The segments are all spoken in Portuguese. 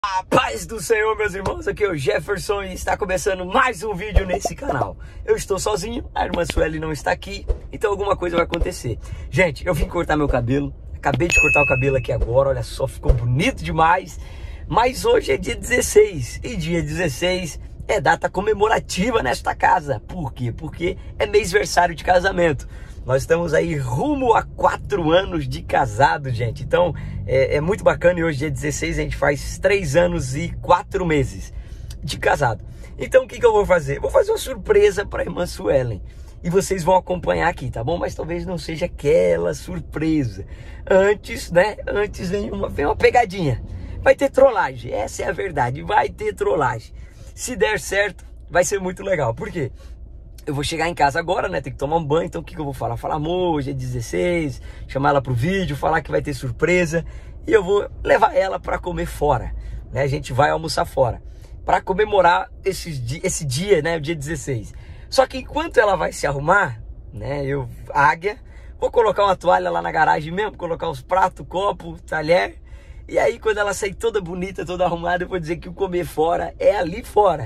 A paz do Senhor, meus irmãos, aqui é o Jefferson e está começando mais um vídeo nesse canal. Eu estou sozinho, a irmã Sueli não está aqui, então alguma coisa vai acontecer. Gente, eu vim cortar meu cabelo, acabei de cortar o cabelo aqui agora, olha só, ficou bonito demais. Mas hoje é dia 16 e dia 16 é data comemorativa nesta casa. Por quê? Porque é mêsversário de casamento. Nós estamos aí rumo a 4 anos de casado, gente. Então, é muito bacana. E hoje, dia 16, a gente faz 3 anos e 4 meses de casado. Então, o que eu vou fazer? Vou fazer uma surpresa para a irmã Suelen. E vocês vão acompanhar aqui, tá bom? Mas talvez não seja aquela surpresa. Antes, né? Antes vem uma pegadinha. Vai ter trollagem. Essa é a verdade. Vai ter trollagem. Se der certo, vai ser muito legal. Por quê? Eu vou chegar em casa agora, né? Tem que tomar um banho. Então o que eu vou falar? Falar, amor, hoje é 16. Chamar ela pro vídeo, falar que vai ter surpresa. E eu vou levar ela para comer fora, né? A gente vai almoçar fora para comemorar esse dia, né? O dia 16. Só que enquanto ela vai se arrumar, né? Águia, vou colocar uma toalha lá na garagem mesmo, colocar os pratos, copo, talher. E aí quando ela sair toda bonita, toda arrumada, eu vou dizer que o comer fora é ali fora.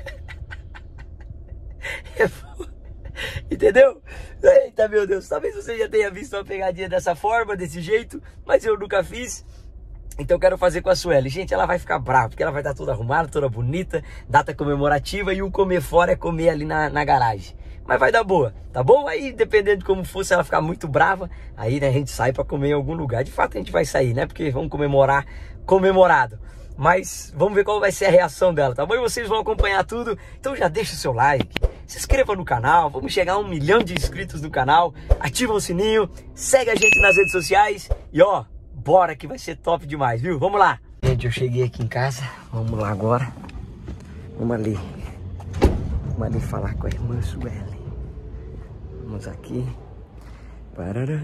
Entendeu? Eita, meu Deus, talvez você já tenha visto uma pegadinha dessa forma, desse jeito, mas eu nunca fiz. Então eu quero fazer com a Sueli. Gente, ela vai ficar brava, porque ela vai estar toda arrumada, toda bonita, data comemorativa, e o comer fora é comer ali na garagem. Mas vai dar boa, tá bom? Aí, dependendo de como for, se ela ficar muito brava, aí, né, a gente sai pra comer em algum lugar. De fato, a gente vai sair, né? Porque vamos comemorar comemorado. Mas vamos ver qual vai ser a reação dela, tá bom? E vocês vão acompanhar tudo. Então já deixa o seu like, se inscreva no canal. Vamos chegar a 1 milhão de inscritos no canal. Ativa o sininho, segue a gente nas redes sociais. E ó, bora que vai ser top demais, viu? Vamos lá. Gente, eu cheguei aqui em casa. Vamos lá agora. Vamos ali falar com a irmã Sueli. Vamos aqui. Parará.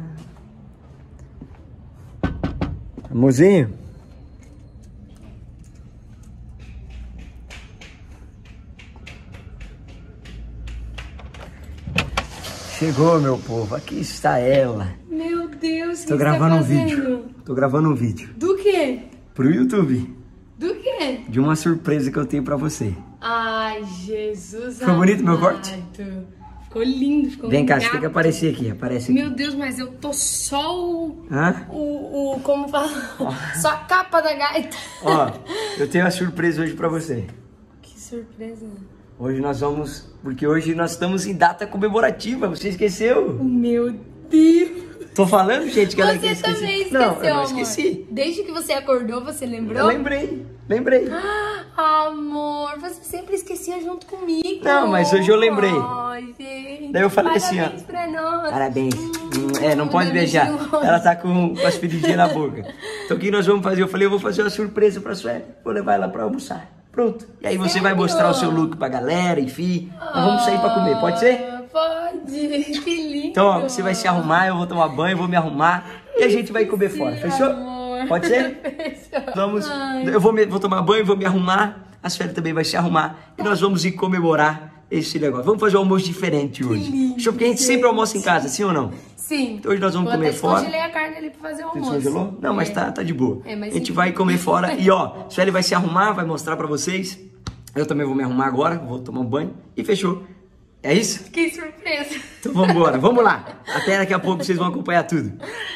Amorzinho. Chegou, meu povo. Aqui está ela. Meu Deus, Tô gravando um vídeo. Tô gravando um vídeo. Do quê? Pro YouTube. Do quê? De uma surpresa que eu tenho pra você. Ai, Jesus. Ficou bonito meu corte? Ficou lindo, ficou Vem cá, gato. você tem que aparecer aqui. Aparece aqui. Meu Deus, mas eu tô só Hã? como fala? Só a capa da gaita. Ó, eu tenho uma surpresa hoje pra você. Que surpresa. Hoje nós vamos... Porque hoje nós estamos em data comemorativa. Você esqueceu? Meu Deus. Tô falando, gente, que ela Você esqueceu. também esqueceu, Não, eu não amor. esqueci. Desde que você acordou, você lembrou? Eu lembrei. Amor, você sempre esquecia junto comigo. Não, mas hoje eu lembrei. Ai, gente. Daí eu falei assim, ó. Parabéns pra nós. Parabéns. Não pode beijar. Ela tá com as feridinhas na boca. Então o que nós vamos fazer? Eu falei, eu vou fazer uma surpresa pra Sueli. Vou levar ela pra almoçar. Pronto. E aí você vai mostrar o seu look pra galera, enfim. Nós vamos sair pra comer, pode ser? Pode. Que lindo. Então, ó, você vai se arrumar, eu vou tomar banho, eu vou me arrumar. E a gente vai comer fora, fechou? Amor. Pode ser? Fechou. Vamos. Eu vou tomar banho, vou me arrumar. A Sueli também vai se arrumar. E nós vamos ir comemorar esse negócio. Vamos fazer um almoço diferente hoje. lindo, Fechou? Porque a gente sempre almoça em casa, sim ou não? Sim. Hoje nós vamos comer fora. Eu congelei a carne ali pra fazer o Você almoço. descongelou? Não, mas tá de boa. Mas a gente enfim. vai comer fora. E ó, Sueli vai se arrumar, vai mostrar pra vocês. Eu também vou me arrumar agora, vou tomar um banho. E fechou. É isso? Que surpresa. Então vamos embora, vamos lá. Até daqui a pouco vocês vão acompanhar tudo.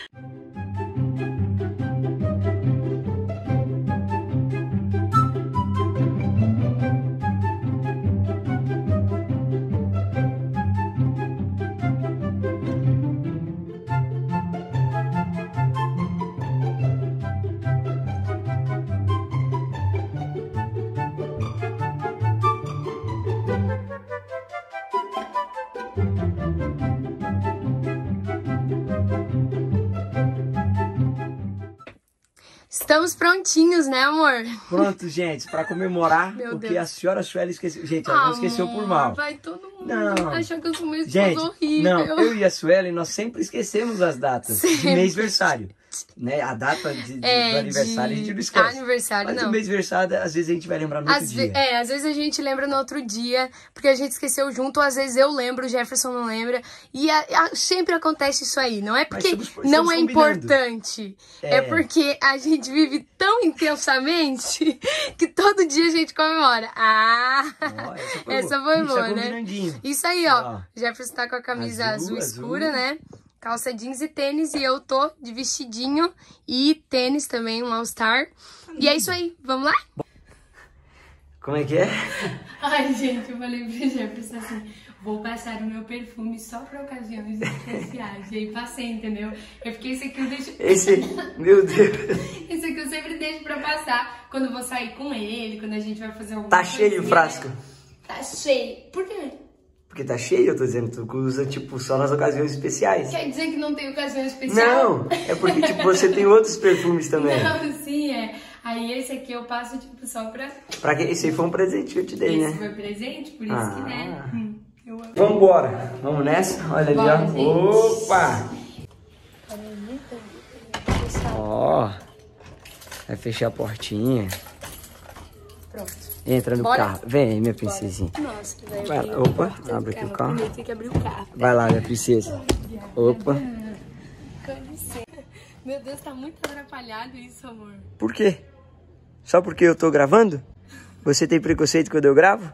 Estamos prontinhos, né, amor? Pronto, gente, pra comemorar Meu o que Deus. a senhora Sueli esqueceu. Gente, ela não esqueceu por mal. Vai todo Não. Achou que eu sou uma esposa Gente, horrível. não, eu e a Suelen, nós sempre esquecemos as datas de mêsversário. Né? A data do aniversário a gente não esquece. Aniversário, mas não. o mêsversário, às vezes a gente vai lembrar no outro dia. Às vezes a gente lembra no outro dia, porque a gente esqueceu junto, ou às vezes eu lembro, o Jefferson não lembra. E sempre acontece isso aí. Não é porque não é importante. É porque a gente vive tão intensamente que todo dia a gente comemora. Essa foi boa, né? Isso aí, ó. O Jefferson tá com a camisa azul escura, né? Calça jeans e tênis, e eu tô de vestidinho e tênis também, um All-Star. E é isso aí, vamos lá? Como é que é? Ai, gente, eu falei pro Jefferson assim, vou passar o meu perfume só pra ocasiões especiais. E aí passei, entendeu? É porque esse aqui eu deixo... Meu Deus. Esse aqui eu sempre deixo pra passar quando eu vou sair com ele, quando a gente vai fazer alguma coisa. Tá cheio o frasco? Tá cheio. Por quê? Porque tá cheio, eu tô dizendo, tu usa, tipo, só nas ocasiões especiais. Quer dizer que não tem ocasião especial? Não, é porque, tipo, você tem outros perfumes também. Não, sim, Aí esse aqui eu passo, tipo, só pra... Pra que? Esse aí foi um presente que eu te dei, né? Esse foi presente, por isso que, né? Eu amo. Vambora, vamos nessa? Olha ali, ó. Gente. Opa! Ó, vai fechar a portinha. Pronto. Entra no carro. Vem, minha princesinha. Nossa, velho. Vai lá. Opa, abre aqui o carro. Primeiro tem que abrir o carro. Vai lá, minha princesa. Opa. Com licença. Meu Deus, tá muito atrapalhado isso, amor. Por quê? Só porque eu tô gravando? Você tem preconceito quando eu gravo?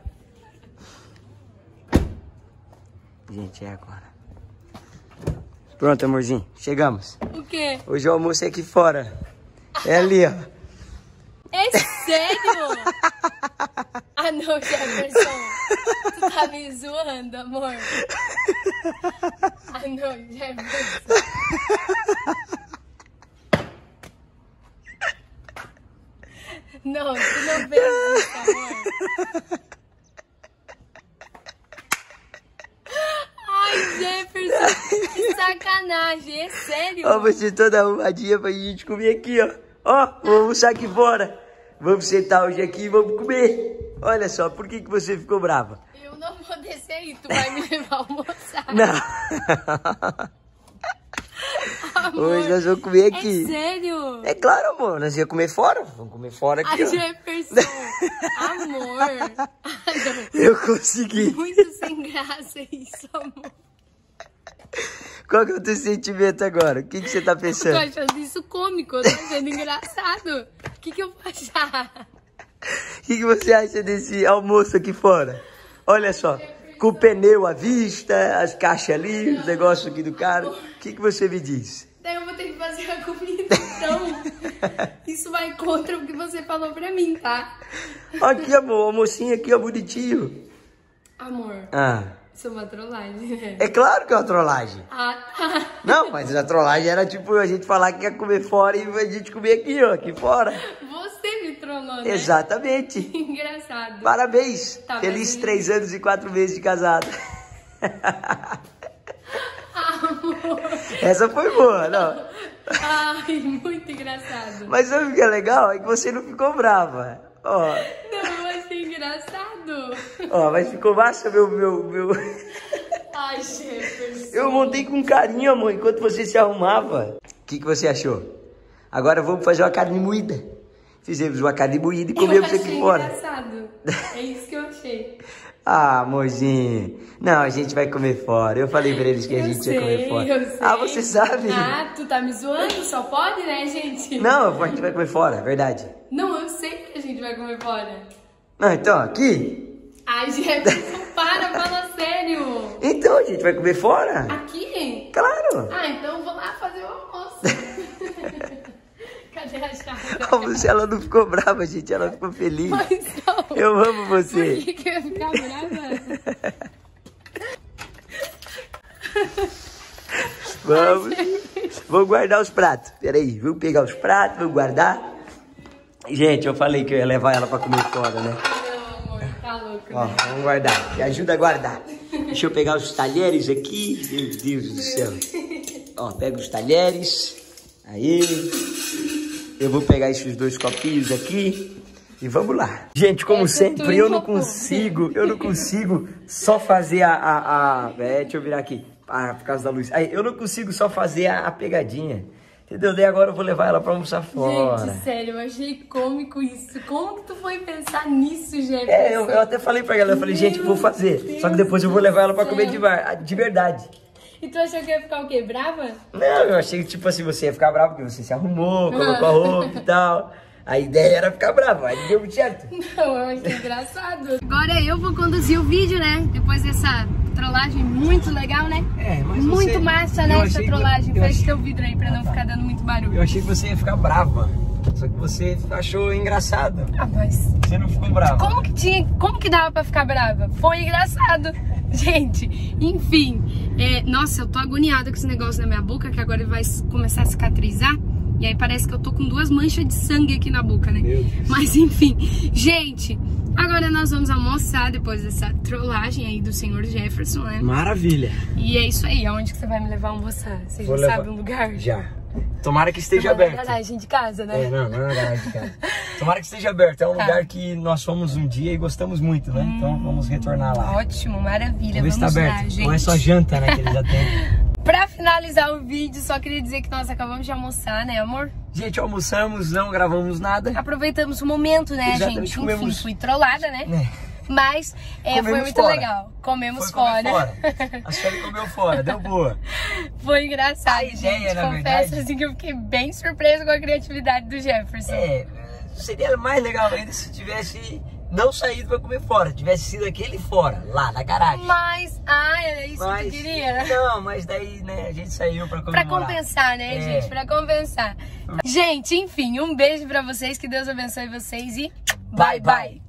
Gente, é agora. Pronto, amorzinho. Chegamos. O quê? Hoje o almoço é aqui fora. É ali, ó. É sério? Ah, não, Jefferson. Tu tá me zoando, amor. Ah, não, Jefferson. Não, tu não fez isso, amor. Ai, Jefferson, que sacanagem, é sério? Ó, você toda arrumadinha pra gente comer aqui, ó. Ó, vamos almoçar aqui fora. Vamos sentar hoje aqui e vamos comer. Olha só, por que você ficou brava? Eu não vou descer aí, tu vai me levar a almoçar. Não. Amor, hoje nós vamos comer aqui. É sério? É claro, amor, nós íamos comer fora. Vamos comer fora aqui, ó. Jefferson, amor. Eu consegui. Muito sem graça isso, amor. Qual que é o teu sentimento agora? O que você tá pensando? Eu tô achando isso cômico, eu tô achando engraçado. O que eu vou achar? O que você acha desse almoço aqui fora? Olha só, com o pneu à vista, as caixas ali, os negócios aqui do cara. O que você me diz? Daí eu vou ter que fazer a comida, então. Isso vai contra o que você falou pra mim, tá? Aqui, amor, o almocinho aqui, ó, bonitinho. Amor. Isso é uma trollagem, né? É claro que é uma trollagem. Ah, tá. Não, mas a trollagem era tipo a gente falar que ia comer fora e a gente comer aqui, ó, aqui fora. Você me trollou, né? Exatamente. Engraçado. Parabéns. Tá, feliz 3 anos e 4 meses de casado. Amor. Essa foi boa, não? Ai, muito engraçado. Mas sabe o que é legal? É que você não ficou brava. Ó. Não, eu achei engraçado. Ó, mas ficou massa meu... Ai, Jefferson. Eu montei com carinho, amor, enquanto você se arrumava. O que você achou? Agora vamos fazer uma carne moída. Fizemos uma carne moída e comemos aqui fora. Eu achei engraçado. É isso que eu achei. Ah, amorzinho. Não, a gente vai comer fora. Eu falei pra eles que a gente ia comer fora. Eu sei. Ah, você sabe? Ah, tu tá me zoando? Só pode, né, gente? Não, a gente vai comer fora, é verdade. Não, eu sei que a gente vai comer fora. Não, então, aqui? Ai, Jefferson, fala sério. Então, a gente vai comer fora? Aqui? Claro. Ah, então eu vou lá fazer o almoço. Cadê a chave? Como ela não ficou brava, gente, ela ficou feliz. Mas não. Eu amo você. Por que eu ia ficar brava? Vamos guardar os pratos. Peraí, vamos pegar os pratos, vamos guardar. Gente, eu falei que eu ia levar ela pra comer fora, né? Não, amor, tá louco. Ó, né? vamos guardar. Me ajuda a guardar. Deixa eu pegar os talheres aqui. Meu Deus do céu. Ó, pega os talheres. Aí. Eu vou pegar esses 2 copinhos aqui. E vamos lá. Gente, como sempre, eu não consigo só fazer deixa eu virar aqui, por causa da luz. Aí, eu não consigo só fazer a pegadinha. Entendeu? Daí agora eu vou levar ela pra almoçar fora. Gente, sério, eu achei cômico isso. Como que tu foi pensar nisso, Jefferson? Eu até falei pra ela, eu falei, gente, eu vou fazer. Deus, só que depois eu vou levar ela pra comer de verdade. E tu achou que ia ficar o quê? Brava? Não, eu achei que tipo assim, você ia ficar bravo porque você se arrumou, colocou a roupa e tal. A ideia era ficar brava, aí deu certo. Não, eu achei engraçado. Agora eu vou conduzir o vídeo, né? Depois dessa trollagem muito legal, né? Mas muito massa, né? Essa trollagem. Fecha teu vidro aí pra não ficar dando muito barulho. Eu achei que você ia ficar brava. Só que você achou engraçado. Mas... Você não ficou brava. Como que dava pra ficar brava? Foi engraçado. Gente, enfim. Nossa, eu tô agoniada com esse negócio na minha boca, que agora ele vai começar a cicatrizar. E aí parece que eu tô com 2 manchas de sangue aqui na boca, né? Meu Deus. Mas enfim, gente, agora nós vamos almoçar depois dessa trollagem aí do senhor Jefferson, né? Maravilha. E é isso aí, aonde que você vai me levar a almoçar? Você já sabe um lugar? Já. Tomara que esteja aberto. Na garagem de casa, né? Não é na garagem de casa. Tomara que esteja aberto. É um lugar que nós fomos um dia e gostamos muito, né? Então vamos retornar lá. Ótimo, maravilha. Vamos ver se tá aberto. Lá, gente. Não é só janta, né, que eles atendem. Pra finalizar o vídeo, só queria dizer que nós acabamos de almoçar, né, amor? Gente, almoçamos, não gravamos nada. Aproveitamos o momento, né, exatamente, gente? comemos... Enfim, fui trollada, né? Mas foi muito legal. Comemos fora. A Sueli comeu fora, deu boa. Foi engraçado, gente. Confesso assim que eu fiquei bem surpresa com a criatividade do Jefferson. Seria mais legal ainda se tivesse não saído pra comer fora. Tivesse sido aquele fora, lá na garagem. Mas, era isso que tu queria? Não, mas daí, né, a gente saiu pra comemorar. Pra compensar, né, gente? Pra compensar. Gente, enfim, um beijo pra vocês, que Deus abençoe vocês e bye, bye.